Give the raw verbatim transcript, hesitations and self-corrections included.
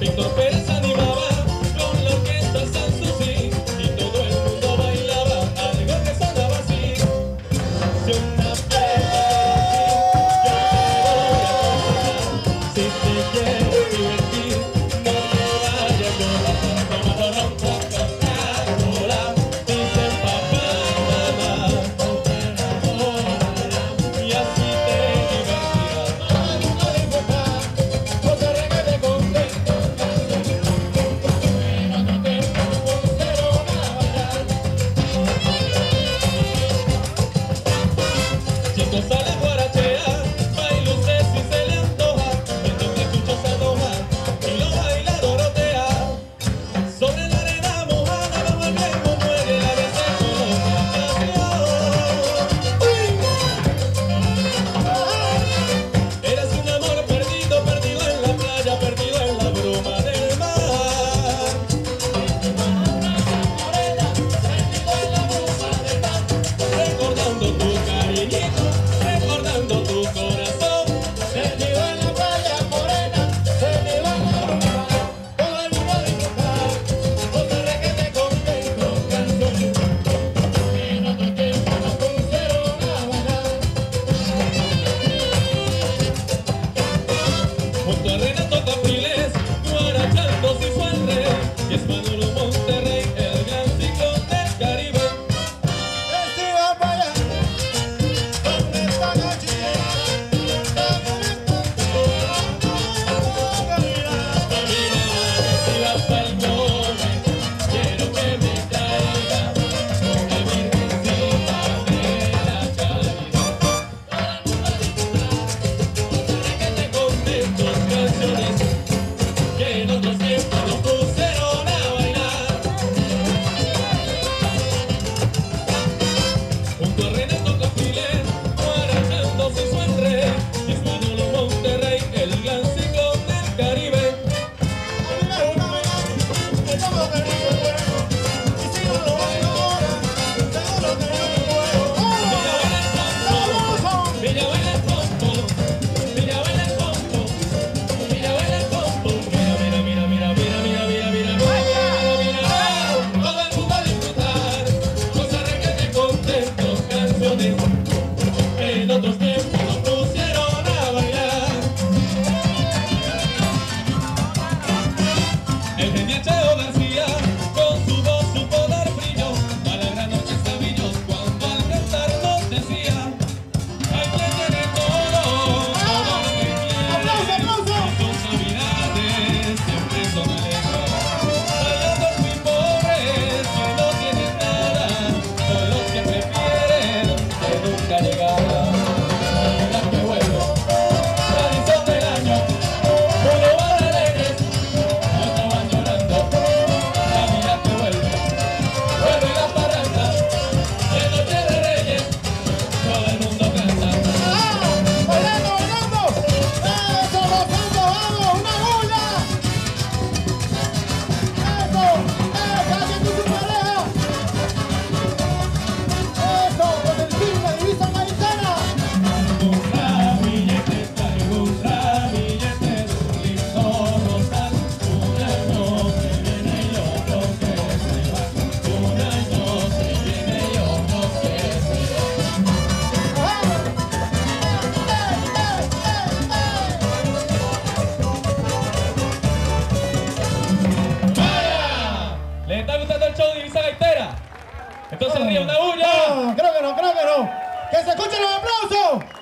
Víctor Pérez animaba con la orquesta Sanssouci y todo el mundo bailaba algo que sonaba así. Si una fiesta yo te voy a contar, si te quieres divertir, no te vayas a llorar. Toma ron con Coca-Cola, dicen papá y mamá, no te enamorarás y así te divertirás. Todo el mundo disfrutar, con el reggae contento, en otro tiempo pusieron a bailar. Chicos salen guarachea, baila usted si se le antoja, mientras que escucha se enoja y lo baila Dorotea. Sobre la arena mojada vamos al viejo muere la vez con otra canción. Eras un amor perdido, perdido en la playa, perdido en la bruma del mar. Morena, perdido en la bruma del mar, recordando tu cariñito, recordando tu corazón. Perdido en la playa, morena, perdido en la bruma. Todo el mundo a disfrutar, con el reggae contento, canción. En otro tiempo nos pusieron a bailar. Junto a Renato Capriles, guarachando se hizo el rey, y es Manolo Monterrey, el gran ciclón del Caribe. Estiba para allá, donde está la chilena, Camina, si vas pa'l monte, quiero que me traiga una virgencita de la caridad. Todo el mundo a disfrutar, con el reggae contentos, canciones que en otros tiempos nos pusieron a bailar. Junto a Renato Capriles, guarachando se hizo el rey, y es Manolo Monterrey, el gran ciclón del Caribe. estamos perdidos el juego, y si no lo bailo ahora, seguro que yo me muero. Ella baila el pompo, ella baila el pompo, ella baila el pompo, ella baila el pompo. Mira, mira, mira, mira, mira, mira, mira, mira, mira, mira. Todo el mundo a disfrutar, con reggae contentos, canciones que en otros tiempos nos pusieron a bailar. El genio Cheo García, con su voz supo dar brillo a la gran orquesta Villos, cuando al cantar nos decía: hay que tener todo, todo lo que quiere, y sus navidades siempre son alegres. Hay otros muy pobres que no tienen nada, son los que prefieren que nunca llegara. Navidad que vuelve, tradición del año, Boulevard Alegres, no estaban llorando. Navidad que vuelve, vuelve la parranda, de Noche de Reyes, todo el mundo canta. ¡Bailando, bailando! ¡Eso, gozando, vamos! ¡Una bulla! ¡Eso! ¡Eh, cada quien con su pareja! ¡Eso, con el fin, la divisa maicena! Un ramillete, traigo un ramillete de un lindo rosal. Un año se viene y otro que se va. Un año se viene y otro que se va. ¡Ajá! ¡Eh, eh, eh, eh! ¡Vaya! ¿Les está gustando el show de Divisa Gaitera? Entonces ríe una bulla. No, creo que no, creo que no. ¡Que se escuchen los aplausos!